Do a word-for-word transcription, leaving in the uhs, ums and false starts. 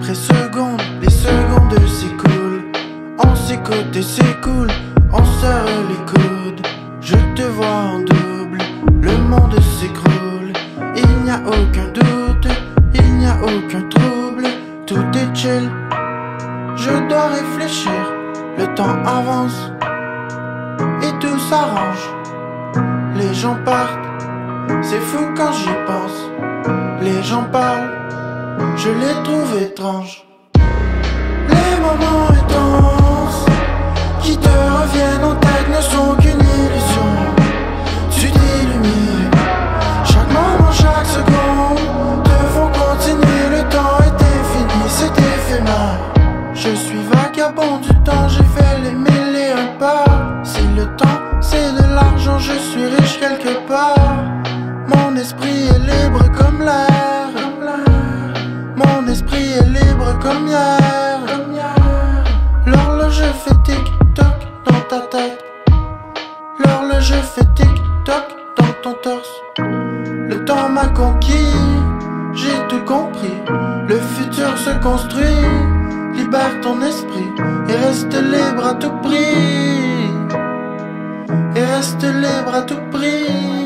après seconde, les secondes s'écoulent. On s'écoute et s'écoule, on serre les coudes. Je te vois en double, le monde s'écroule. Il n'y a aucun doute, il n'y a aucun trouble. Tout est chill, je dois réfléchir. Le temps avance et tout s'arrange. Les gens partent, c'est fou quand j'y pense. Les gens parlent, je les trouve étranges. Les moments intenses qui te reviennent en tête ne sont qu'une illusion. Tu t'illumines, chaque moment, chaque seconde te font continuer. Le temps est infini, c'est éphémère. Je suis vagabond du temps, j'ai fait les mille et un pas. Si le temps c'est de l'argent, je suis riche quelque part. Mon esprit est libre comme l'air. Mon esprit est libre comme hier. L'horloge fait tic-toc dans ta tête. L'horloge fait tic-toc dans ton torse. Le temps m'a conquis, j'ai tout compris. Le futur se construit, libère ton esprit et reste libre à tout prix. Et reste libre à tout prix.